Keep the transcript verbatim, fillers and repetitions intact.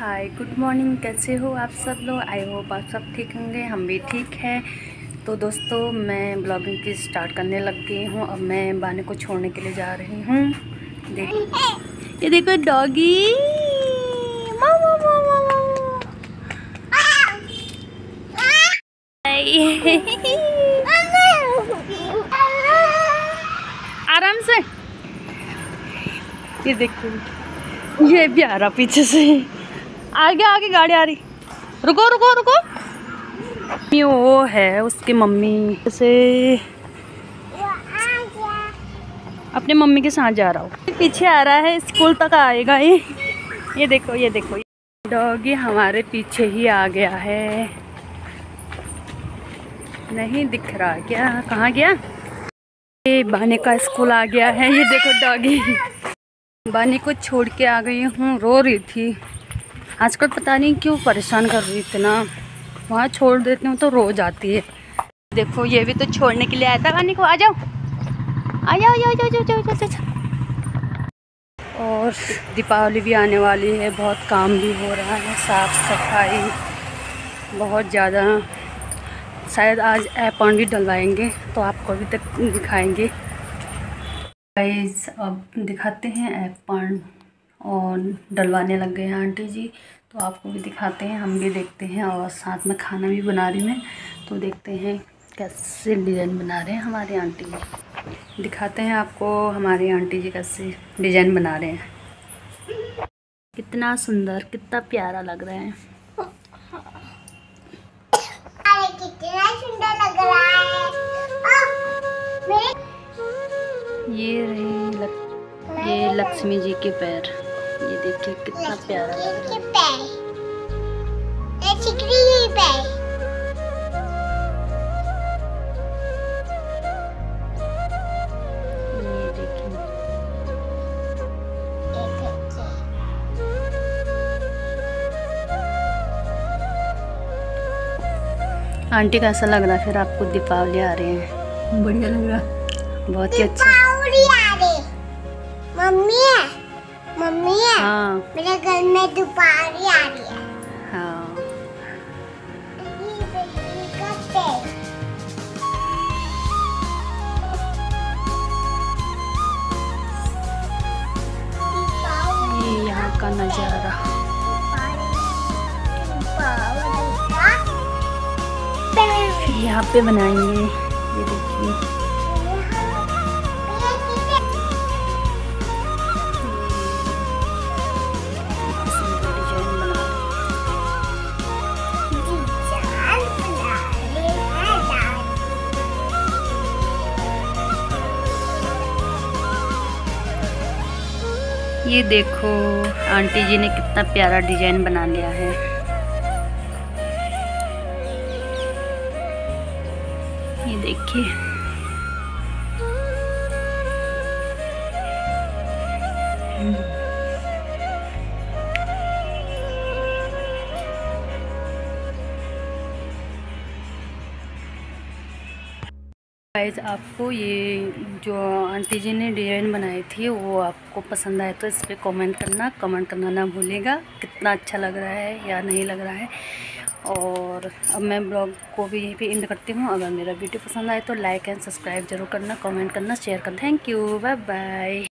Hi good morning, कैसे हो आप सब लोग। आई होप आप सब ठीक होंगे, हम भी ठीक हैं। तो दोस्तों मैं ब्लॉगिंग की स्टार्ट करने लग गई हूँ। अब मैं बाने को छोड़ने के लिए जा रही हूँ। देखो ये देखो डॉगी, आराम से। ये देखो ये भी आ रहा पीछे से, आगे आगे गाड़ी आ रही। रुको रुको रुको, ये वो है उसकी मम्मी से अपने मम्मी के साथ जा रहा हूँ। पीछे आ रहा है, स्कूल तक आएगा ये। ये देखो ये देखो डॉगी हमारे पीछे ही आ गया है। नहीं दिख रहा क्या, कहाँ गया। ये बाने का स्कूल आ गया है। ये देखो डॉगी, बाने को छोड़ के आ गई हूँ। रो रही थी आजकल, पता नहीं क्यों परेशान कर रही इतना। वहाँ छोड़ देती हूँ तो रो जाती है। देखो ये भी तो छोड़ने के लिए आया था बाने को। आ जाओ आ जाओ जाओ जाओ जाओ जाओ जाओ जाओ। और दीपावली भी आने वाली है, बहुत काम भी हो रहा है, साफ़ सफाई बहुत ज़्यादा। शायद आज ऐपन भी डलवाएंगे तो आपको भी तक दिखाएंगे। गाइस अब दिखाते हैं ऐपन, और डलवाने लग गए हैं आंटी जी, तो आपको भी दिखाते हैं, हम भी देखते हैं। और साथ में खाना भी बना रही मैं, तो देखते हैं कैसे डिज़ाइन बना रहे हैं हमारे आंटी जी। दिखाते हैं आपको हमारी आंटी जी कैसे डिज़ाइन बना रहे हैं। कितना सुंदर, कितना प्यारा लग रहा है। अरे कितना सुंदर लग रहा है। ये रही लक, ये लक्ष्मी जी के पैर, ये देखिए कितना प्यारा लग रहा है। ये देखिए आंटी कैसा लग रहा है फिर आपको। दीपावली आ रहे हैं, बढ़िया लग रहा है, बहुत ही अच्छा। मम्मी है, मम्मी है, हाँ मेरे घर में दीपावली आ रही है। हाँ ये यहाँ का नज़ारा। यहाँ पे बनाएंगे, ये देखिए ये देखो आंटी जी ने कितना प्यारा डिजाइन बना लिया है। ये देखिए गाइस, आपको ये जो आंटी जी ने डिज़ाइन बनाई थी वो आपको पसंद आए तो इस पर कमेंट करना कमेंट करना ना भूलिएगा, कितना अच्छा लग रहा है या नहीं लग रहा है। और अब मैं ब्लॉग को भी यहीं पे एंड करती हूँ। अगर मेरा वीडियो पसंद आए तो लाइक एंड सब्सक्राइब जरूर करना, कमेंट करना, शेयर करना। Thank you, bye bye.